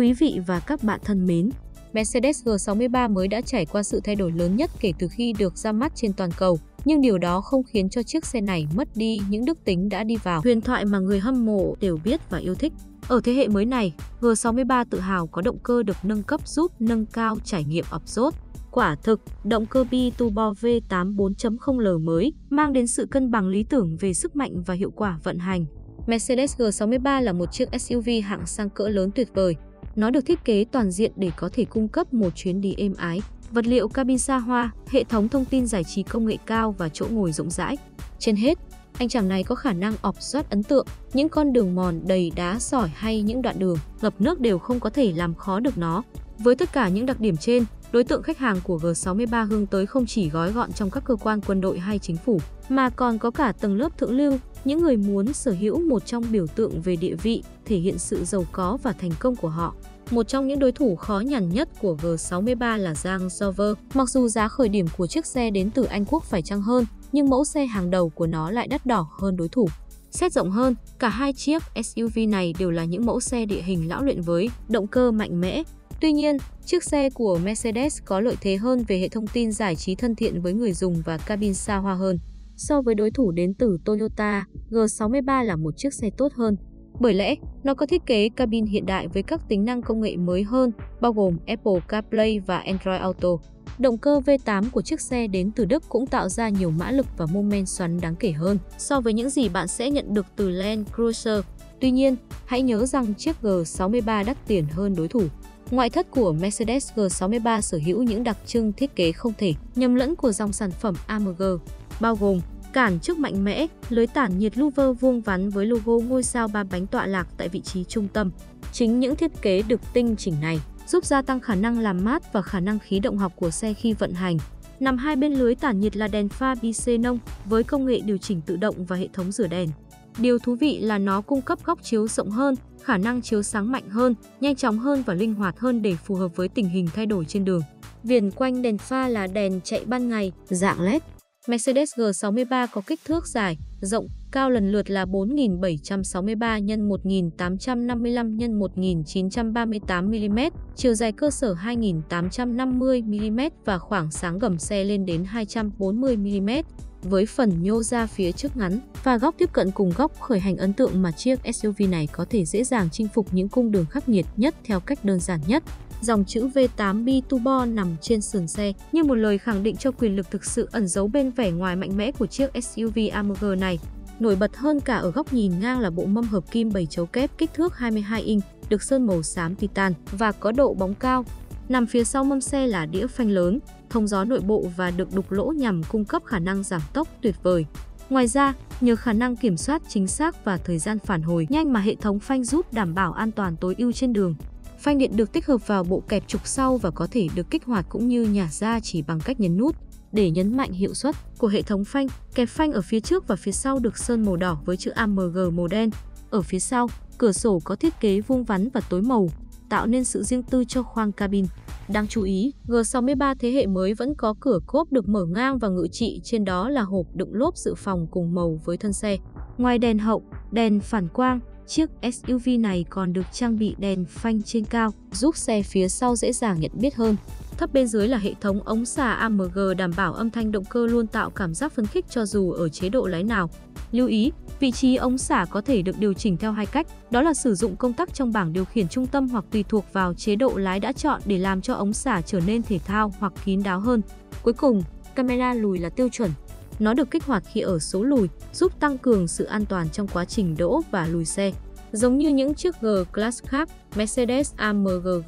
Quý vị và các bạn thân mến, Mercedes G63 mới đã trải qua sự thay đổi lớn nhất kể từ khi được ra mắt trên toàn cầu, nhưng điều đó không khiến cho chiếc xe này mất đi những đức tính đã đi vào huyền thoại mà người hâm mộ đều biết và yêu thích. Ở thế hệ mới này, G63 tự hào có động cơ được nâng cấp giúp nâng cao trải nghiệm off-road. Quả thực, động cơ bi-turbo V8 4.0L mới mang đến sự cân bằng lý tưởng về sức mạnh và hiệu quả vận hành. Mercedes G63 là một chiếc SUV hạng sang cỡ lớn tuyệt vời. Nó được thiết kế toàn diện để có thể cung cấp một chuyến đi êm ái, vật liệu cabin xa hoa, hệ thống thông tin giải trí công nghệ cao và chỗ ngồi rộng rãi. Trên hết, anh chàng này có khả năng off-road ấn tượng, những con đường mòn đầy đá sỏi hay những đoạn đường ngập nước đều không có thể làm khó được nó. Với tất cả những đặc điểm trên, đối tượng khách hàng của G63 hướng tới không chỉ gói gọn trong các cơ quan quân đội hay chính phủ, mà còn có cả tầng lớp thượng lưu, những người muốn sở hữu một trong biểu tượng về địa vị, thể hiện sự giàu có và thành công của họ. Một trong những đối thủ khó nhằn nhất của G63 là Range Rover. Mặc dù giá khởi điểm của chiếc xe đến từ Anh Quốc phải chăng hơn, nhưng mẫu xe hàng đầu của nó lại đắt đỏ hơn đối thủ. Xét rộng hơn, cả hai chiếc SUV này đều là những mẫu xe địa hình lão luyện với động cơ mạnh mẽ. Tuy nhiên, chiếc xe của Mercedes có lợi thế hơn về hệ thông tin giải trí thân thiện với người dùng và cabin xa hoa hơn. So với đối thủ đến từ Toyota, G63 là một chiếc xe tốt hơn. Bởi lẽ, nó có thiết kế cabin hiện đại với các tính năng công nghệ mới hơn, bao gồm Apple CarPlay và Android Auto. Động cơ V8 của chiếc xe đến từ Đức cũng tạo ra nhiều mã lực và mô men xoắn đáng kể hơn so với những gì bạn sẽ nhận được từ Land Cruiser. Tuy nhiên, hãy nhớ rằng chiếc G63 đắt tiền hơn đối thủ. Ngoại thất của Mercedes G63 sở hữu những đặc trưng thiết kế không thể nhầm lẫn của dòng sản phẩm AMG, bao gồm cản trước mạnh mẽ, lưới tản nhiệt louver vuông vắn với logo ngôi sao 3 bánh tọa lạc tại vị trí trung tâm. Chính những thiết kế được tinh chỉnh này giúp gia tăng khả năng làm mát và khả năng khí động học của xe khi vận hành. Nằm hai bên lưới tản nhiệt là đèn pha bi-xenon với công nghệ điều chỉnh tự động và hệ thống rửa đèn. Điều thú vị là nó cung cấp góc chiếu rộng hơn, khả năng chiếu sáng mạnh hơn, nhanh chóng hơn và linh hoạt hơn để phù hợp với tình hình thay đổi trên đường. Viền quanh đèn pha là đèn chạy ban ngày, dạng LED. Mercedes G63 có kích thước dài, rộng, cao lần lượt là 4.763 x 1.855 x 1.938 mm, chiều dài cơ sở 2.850 mm và khoảng sáng gầm xe lên đến 240 mm. Với phần nhô ra phía trước ngắn và góc tiếp cận cùng góc khởi hành ấn tượng mà chiếc SUV này có thể dễ dàng chinh phục những cung đường khắc nghiệt nhất theo cách đơn giản nhất. Dòng chữ V8 bi-turbo nằm trên sườn xe như một lời khẳng định cho quyền lực thực sự ẩn giấu bên vẻ ngoài mạnh mẽ của chiếc SUV AMG này. Nổi bật hơn cả ở góc nhìn ngang là bộ mâm hợp kim 7 chấu kép kích thước 22 inch, được sơn màu xám titan và có độ bóng cao. Nằm phía sau mâm xe là đĩa phanh lớn, thông gió nội bộ và được đục lỗ nhằm cung cấp khả năng giảm tốc tuyệt vời. Ngoài ra, nhờ khả năng kiểm soát chính xác và thời gian phản hồi nhanh mà hệ thống phanh giúp đảm bảo an toàn tối ưu trên đường. Phanh điện được tích hợp vào bộ kẹp trục sau và có thể được kích hoạt cũng như nhả ra chỉ bằng cách nhấn nút. Để nhấn mạnh hiệu suất của hệ thống phanh, kẹp phanh ở phía trước và phía sau được sơn màu đỏ với chữ AMG màu đen. Ở phía sau, cửa sổ có thiết kế vuông vắn và tối màu, tạo nên sự riêng tư cho khoang cabin. Đáng chú ý, G63 thế hệ mới vẫn có cửa cốp được mở ngang và ngự trị, trên đó là hộp đựng lốp dự phòng cùng màu với thân xe. Ngoài đèn hậu, đèn phản quang, chiếc SUV này còn được trang bị đèn phanh trên cao, giúp xe phía sau dễ dàng nhận biết hơn. Thấp bên dưới là hệ thống ống xả AMG đảm bảo âm thanh động cơ luôn tạo cảm giác phấn khích cho dù ở chế độ lái nào. Lưu ý, vị trí ống xả có thể được điều chỉnh theo hai cách, đó là sử dụng công tắc trong bảng điều khiển trung tâm hoặc tùy thuộc vào chế độ lái đã chọn để làm cho ống xả trở nên thể thao hoặc kín đáo hơn. Cuối cùng, camera lùi là tiêu chuẩn. Nó được kích hoạt khi ở số lùi, giúp tăng cường sự an toàn trong quá trình đỗ và lùi xe. Giống như những chiếc G-Class khác, Mercedes AMG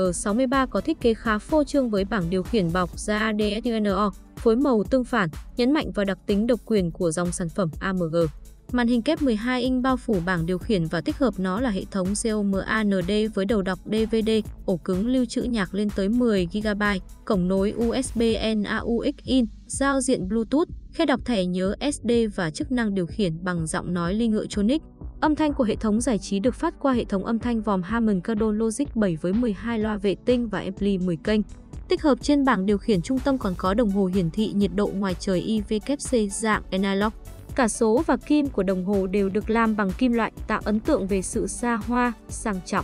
G63 có thiết kế khá phô trương với bảng điều khiển bọc da ADSUNO, phối màu tương phản, nhấn mạnh vào đặc tính độc quyền của dòng sản phẩm AMG. Màn hình kép 12 inch bao phủ bảng điều khiển và tích hợp nó là hệ thống COMAND với đầu đọc DVD, ổ cứng lưu trữ nhạc lên tới 10 GB, cổng nối USB-N AUX-in, giao diện Bluetooth, khe đọc thẻ nhớ SD và chức năng điều khiển bằng giọng nói Link Tronic. Âm thanh của hệ thống giải trí được phát qua hệ thống âm thanh vòm Harman Kardon Logic 7 với 12 loa vệ tinh và ampli 10 kênh. Tích hợp trên bảng điều khiển trung tâm còn có đồng hồ hiển thị nhiệt độ ngoài trời IVKC dạng analog. Cả số và kim của đồng hồ đều được làm bằng kim loại, tạo ấn tượng về sự xa hoa, sang trọng.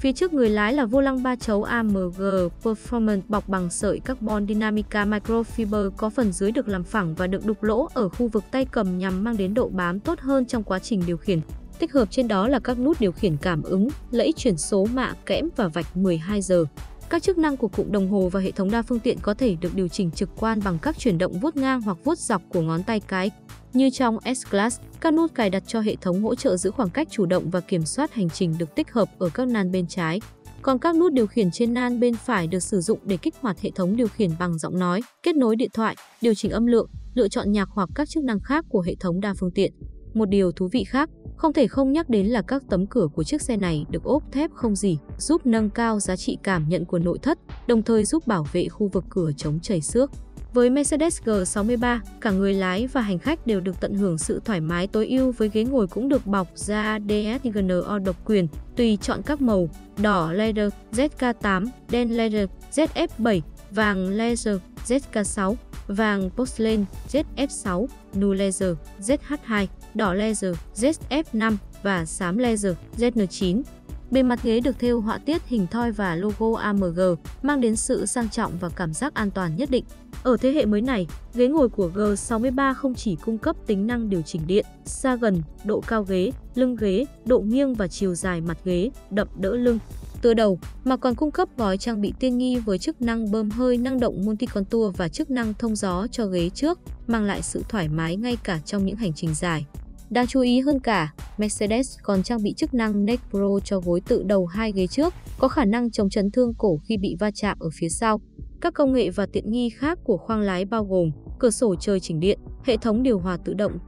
Phía trước người lái là vô lăng 3 chấu AMG Performance bọc bằng sợi carbon Dinamica Microfiber, có phần dưới được làm phẳng và được đục lỗ ở khu vực tay cầm nhằm mang đến độ bám tốt hơn trong quá trình điều khiển. Tích hợp trên đó là các nút điều khiển cảm ứng, lẫy chuyển số mạ kẽm và vạch 12 giờ. Các chức năng của cụm đồng hồ và hệ thống đa phương tiện có thể được điều chỉnh trực quan bằng các chuyển động vuốt ngang hoặc vuốt dọc của ngón tay cái. Như trong S-Class, các nút cài đặt cho hệ thống hỗ trợ giữ khoảng cách chủ động và kiểm soát hành trình được tích hợp ở các nan bên trái. Còn các nút điều khiển trên nan bên phải được sử dụng để kích hoạt hệ thống điều khiển bằng giọng nói, kết nối điện thoại, điều chỉnh âm lượng, lựa chọn nhạc hoặc các chức năng khác của hệ thống đa phương tiện. Một điều thú vị khác, không thể không nhắc đến là các tấm cửa của chiếc xe này được ốp thép không rỉ, giúp nâng cao giá trị cảm nhận của nội thất, đồng thời giúp bảo vệ khu vực cửa chống chảy xước. Với Mercedes G63, cả người lái và hành khách đều được tận hưởng sự thoải mái tối ưu với ghế ngồi cũng được bọc da DSGNO độc quyền, tùy chọn các màu: đỏ leather ZK8, đen leather ZF7, vàng leather ZK6, vàng porcelain ZF6, nude leather ZH2, đỏ leather ZF5 và xám leather ZN9. Bề mặt ghế được thêu họa tiết hình thoi và logo AMG, mang đến sự sang trọng và cảm giác an toàn nhất định. Ở thế hệ mới này, ghế ngồi của G63 không chỉ cung cấp tính năng điều chỉnh điện, xa gần, độ cao ghế, lưng ghế, độ nghiêng và chiều dài mặt ghế, đậm đỡ lưng, tựa đầu, mà còn cung cấp gói trang bị tiên nghi với chức năng bơm hơi năng động multi-contour và chức năng thông gió cho ghế trước, mang lại sự thoải mái ngay cả trong những hành trình dài. Đáng chú ý hơn cả, Mercedes còn trang bị chức năng Neck Pro cho gối tự đầu hai ghế trước, có khả năng chống chấn thương cổ khi bị va chạm ở phía sau. Các công nghệ và tiện nghi khác của khoang lái bao gồm cửa sổ trời chỉnh điện, hệ thống điều hòa tự động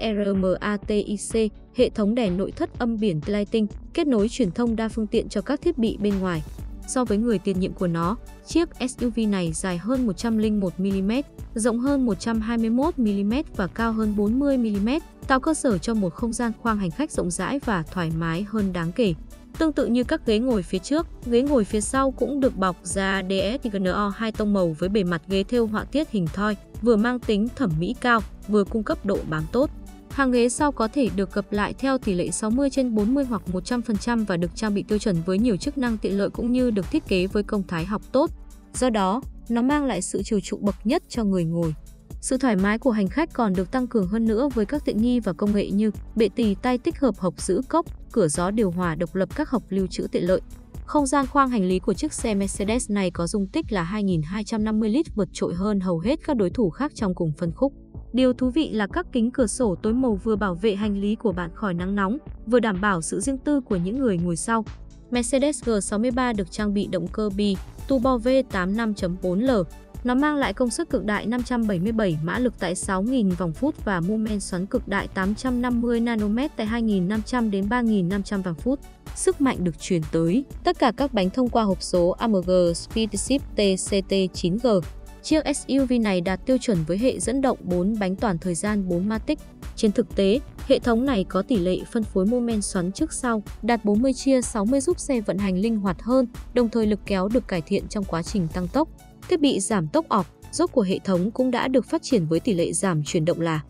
THRMATIC, hệ thống đèn nội thất âm biển lighting, kết nối truyền thông đa phương tiện cho các thiết bị bên ngoài. So với người tiền nhiệm của nó, chiếc SUV này dài hơn 101mm, rộng hơn 121mm và cao hơn 40mm, tạo cơ sở cho một không gian khoang hành khách rộng rãi và thoải mái hơn đáng kể. Tương tự như các ghế ngồi phía trước, ghế ngồi phía sau cũng được bọc da DSGNO hai tông màu với bề mặt ghế thêu họa tiết hình thoi, vừa mang tính thẩm mỹ cao, vừa cung cấp độ bám tốt. Hàng ghế sau có thể được gập lại theo tỷ lệ 60/40 hoặc 100% và được trang bị tiêu chuẩn với nhiều chức năng tiện lợi cũng như được thiết kế với công thái học tốt. Do đó, nó mang lại sự chiều chuộng bậc nhất cho người ngồi. Sự thoải mái của hành khách còn được tăng cường hơn nữa với các tiện nghi và công nghệ như bệ tì tay tích hợp hộc giữ cốc, cửa gió điều hòa độc lập, các hộc lưu trữ tiện lợi. Không gian khoang hành lý của chiếc xe Mercedes này có dung tích là 2.250 lít, vượt trội hơn hầu hết các đối thủ khác trong cùng phân khúc. Điều thú vị là các kính cửa sổ tối màu vừa bảo vệ hành lý của bạn khỏi nắng nóng, vừa đảm bảo sự riêng tư của những người ngồi sau. Mercedes G63 được trang bị động cơ bi turbo V8 5.4L. Nó mang lại công suất cực đại 577 mã lực tại 6.000 vòng phút và mô men xoắn cực đại 850 nanomet tại 2.500 đến 3.500 vòng phút. Sức mạnh được truyền tới tất cả các bánh thông qua hộp số AMG Speedship TCT9G. Chiếc SUV này đạt tiêu chuẩn với hệ dẫn động 4 bánh toàn thời gian 4matic. Trên thực tế, hệ thống này có tỷ lệ phân phối mô men xoắn trước sau đạt 40/60 giúp xe vận hành linh hoạt hơn, đồng thời lực kéo được cải thiện trong quá trình tăng tốc. Thiết bị giảm tốc off-road của hệ thống cũng đã được phát triển với tỷ lệ giảm chuyển động là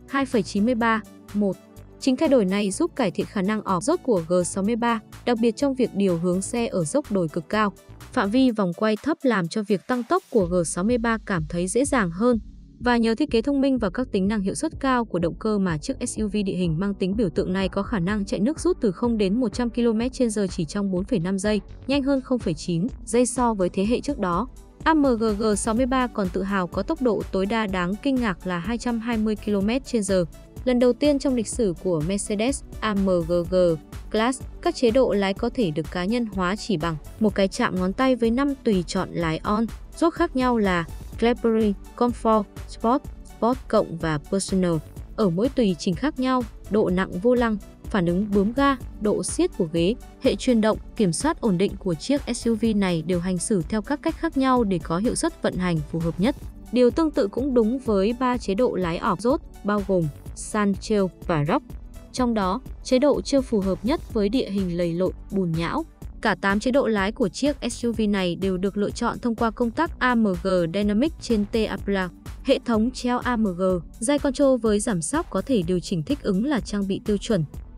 2,93:1. Chính thay đổi này giúp cải thiện khả năng off-road của G63, đặc biệt trong việc điều hướng xe ở dốc đồi cực cao. Phạm vi vòng quay thấp làm cho việc tăng tốc của G63 cảm thấy dễ dàng hơn. Và nhờ thiết kế thông minh và các tính năng hiệu suất cao của động cơ mà chiếc SUV địa hình mang tính biểu tượng này có khả năng chạy nước rút từ 0 đến 100 km/h chỉ trong 4,5 giây, nhanh hơn 0,9 giây so với thế hệ trước đó. AMG G63 còn tự hào có tốc độ tối đa đáng kinh ngạc là 220 km/h. Lần đầu tiên trong lịch sử của Mercedes AMG G-Class, các chế độ lái có thể được cá nhân hóa chỉ bằng một cái chạm ngón tay với 5 tùy chọn lái on-road khác nhau là Celebrity, Comfort, Sport, Sport cộng và Personal. Ở mỗi tùy chỉnh khác nhau, độ nặng vô lăng, phản ứng bướm ga, độ siết của ghế, hệ truyền động, kiểm soát ổn định của chiếc SUV này đều hành xử theo các cách khác nhau để có hiệu suất vận hành phù hợp nhất. Điều tương tự cũng đúng với 3 chế độ lái off-road bao gồm Sun, Trail và Rock. Trong đó, chế độ Trail phù hợp nhất với địa hình lầy lội, bùn nhão. Cả 8 chế độ lái của chiếc SUV này đều được lựa chọn thông qua công tắc AMG Dynamic trên T-Apple. Hệ thống treo AMG Drive Control với giảm sóc có thể điều chỉnh thích ứng là trang bị tiêu chuẩn.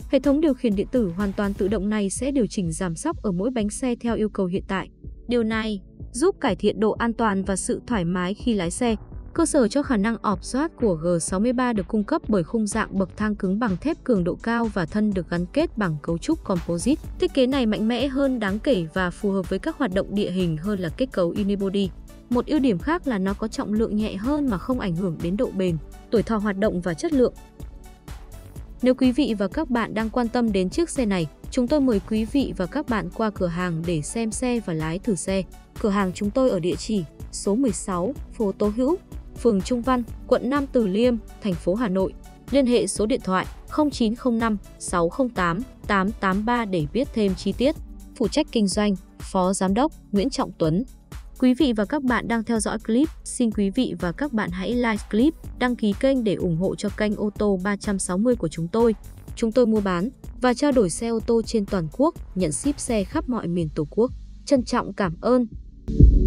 Hệ thống điều khiển điện tử hoàn toàn tự động này sẽ điều chỉnh giảm xóc ở mỗi bánh xe theo yêu cầu hiện tại. Điều này giúp cải thiện độ an toàn và sự thoải mái khi lái xe. Cơ sở cho khả năng off-road của G63 được cung cấp bởi khung dạng bậc thang cứng bằng thép cường độ cao và thân được gắn kết bằng cấu trúc composite. Thiết kế này mạnh mẽ hơn đáng kể và phù hợp với các hoạt động địa hình hơn là kết cấu unibody. Một ưu điểm khác là nó có trọng lượng nhẹ hơn mà không ảnh hưởng đến độ bền, tuổi thọ hoạt động và chất lượng. Nếu quý vị và các bạn đang quan tâm đến chiếc xe này, chúng tôi mời quý vị và các bạn qua cửa hàng để xem xe và lái thử xe. Cửa hàng chúng tôi ở địa chỉ số 16, phố Tố Hữu, phường Trung Văn, quận Nam Từ Liêm, thành phố Hà Nội. Liên hệ số điện thoại 0905 608 883 để biết thêm chi tiết. Phụ trách kinh doanh, Phó Giám đốc Nguyễn Trọng Tuấn. Quý vị và các bạn đang theo dõi clip, xin quý vị và các bạn hãy like clip, đăng ký kênh để ủng hộ cho kênh ô tô 360 của chúng tôi. Chúng tôi mua bán và trao đổi xe ô tô trên toàn quốc, nhận ship xe khắp mọi miền Tổ quốc. Trân trọng cảm ơn.